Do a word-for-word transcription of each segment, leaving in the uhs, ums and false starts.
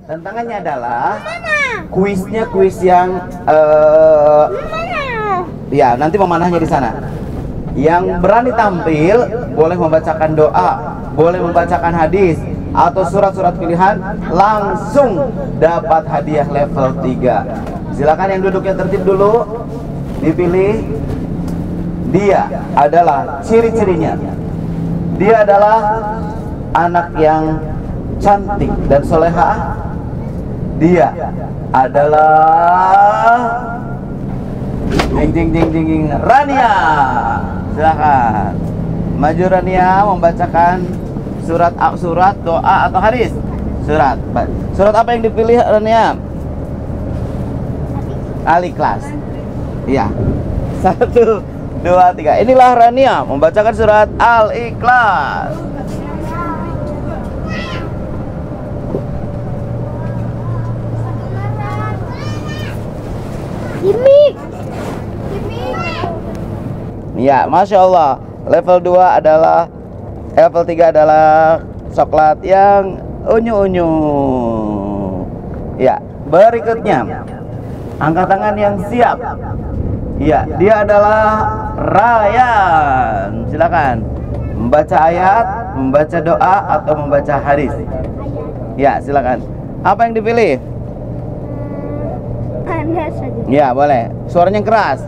Tantangannya adalah kuisnya kuis yang uh, ya nanti memanahnya di sana. Yang berani tampil boleh membacakan doa, boleh membacakan hadis atau surat-surat pilihan, langsung dapat hadiah level tiga. Silakan yang duduknya tertib dulu, dipilih. Dia adalah ciri-cirinya. Dia adalah anak yang cantik dan solehah. Dia adalah jing jing jing jing jing Rania. Silakan maju Rania membacakan surat surat doa atau hadis. Surat surat apa yang dipilih Rania? Al-Ikhlas. Iya. Satu, dua, tiga. Inilah Rania membacakan surat Al-Ikhlas. Gimik. Ya, Masya Allah. Level dua adalah, level tiga adalah coklat yang unyu-unyu. Ya, berikutnya angkat tangan yang siap. Ya, dia adalah Ryan. Silakan membaca ayat, membaca doa atau membaca hadis. Ya, silakan. Apa yang dipilih? Ya, boleh. Suaranya keras.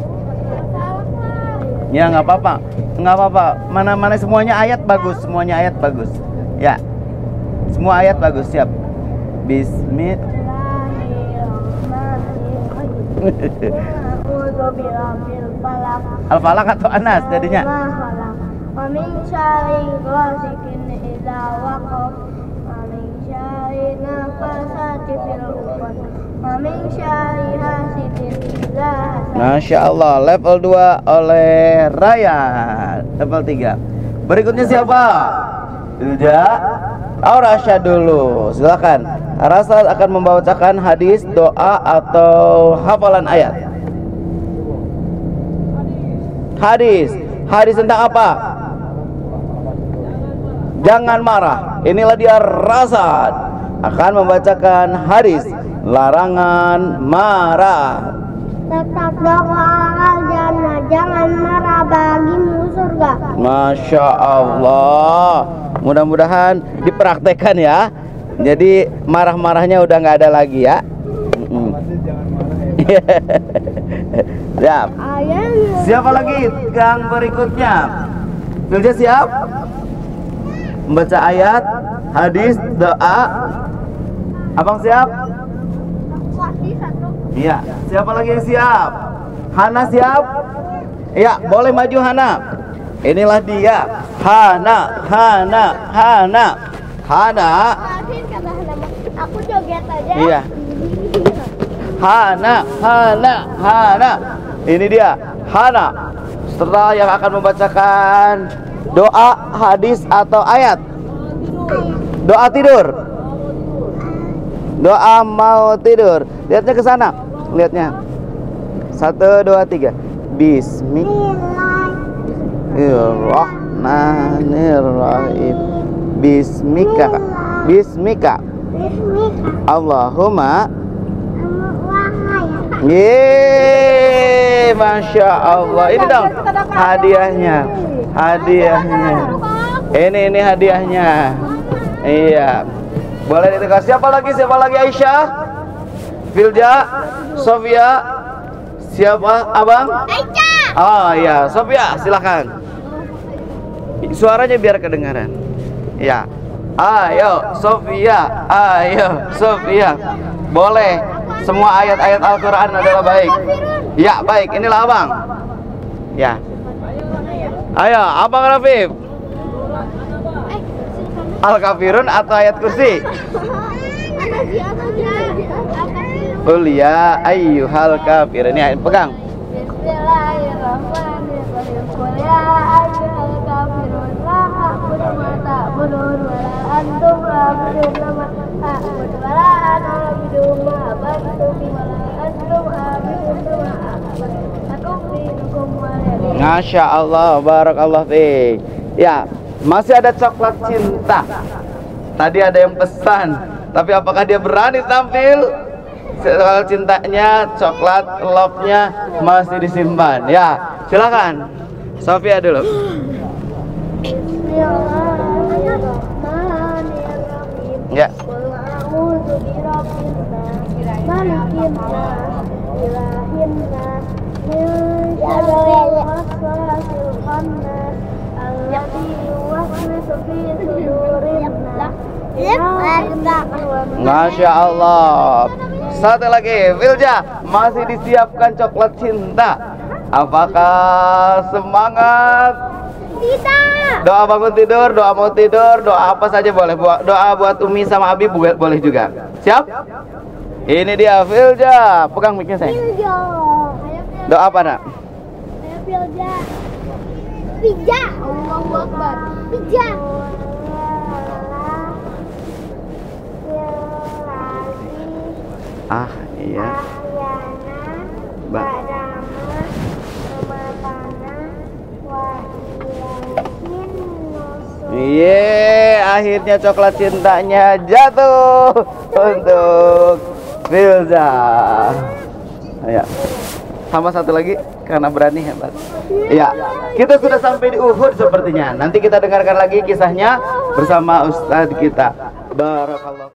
Ya, nggak apa-apa, nggak apa-apa. Mana-mana semuanya ayat bagus, semuanya ayat bagus. Ya, semua ayat bagus. Siap. Bismillah. Al-Falaq atau Anas jadinya? Masya Allah, level dua oleh Ryan. Level tiga. Berikutnya siapa? Ilja. Oh, Rasya dulu. Silakan. Rasad akan membacakan hadis, doa atau hafalan ayat. Hadis. Hadis tentang apa? Jangan marah. Inilah dia Rasad akan membacakan hadis, larangan marah. Tetap doa jannah, jangan marah bagimu surga. Masya Allah. Mudah-mudahan dipraktekkan ya. Jadi marah-marahnya udah nggak ada lagi ya. Siap. Siapa lagi yang berikutnya? Filja siap? Membaca ayat, hadis, doa. Abang siap? Iya. Siapa lagi yang siap? Hana siap? Iya, boleh maju Hana. Inilah dia. Hana, Hana, Hana. Hana. Aku joget aja. Iya. Hana, Hana, Hana. Ini dia Hana. Setelah yang akan membacakan doa, hadis atau ayat. Doa tidur. Doa mau tidur. Lihatnya ke sana. Lihatnya. Satu, dua, tiga. Bismillahirrahmanirrahim. Bismika. Bismika. Allahumma. Yeay, Masya Allah. Ini dong hadiahnya. Hadiahnya. Ini ini hadiahnya. Iya. Boleh ditekan. Siapa lagi? Siapa lagi? Aisyah, Filja, Sofia. Siapa? Abang? Aisyah. Oh iya, Sofia, silakan. Suaranya biar kedengaran. Ya. Ayo, Sofia. Ayo, Sofia. Boleh. Semua ayat-ayat Al-Quran adalah baik. Ya, baik. Inilah abang. Ya. Ayo, abang Rafif. Al-Kafirun atau ayat kursi? Qul ya ayyuhal kafir. Ini ayat pegang. Bismillahirrahmanirrahim. Qul ya ayyuhal kafirun la a'budu ma ta'budun wa la antum a'budun ma a'budu wa la ana a'budu ma a'budu wa la antum a'budun ma a'budu. Lakum dinukum waliya din. Masya Allah, barakallah fiik. Ya, masih ada coklat cinta. Tadi ada yang pesan Tapi apakah dia berani tampil? Soal cintanya, coklat love-nya masih disimpan. Ya, silakan. Sofia dulu. Bismillahirrahmanirrahim. Ya. Qul a'udzu birabbin nas, malikin nas, ilahin nas, min syarril waswasil khannas, alladzi yuwaswisu fi sudurin nas. Masya Allah. Satu lagi, Vilja, masih disiapkan coklat cinta. Apakah semangat? Tidak. Doa bangun tidur, doa mau tidur, doa apa saja boleh. Doa buat Umi sama Abi boleh juga. Siap? Ini dia Vilja. Pegang mic-nya saya. Pilja. Doa apa nak? Ayo Pilja. Pija. Allahu Akbar. Pija. Ah, iya. Ba Iya, akhirnya coklat cintanya jatuh untuk Vilja. Ya. Sama satu lagi karena berani hebat. Iya, kita sudah sampai di Uhud sepertinya. Nanti kita dengarkan lagi kisahnya bersama Ustadz kita. Barakallah.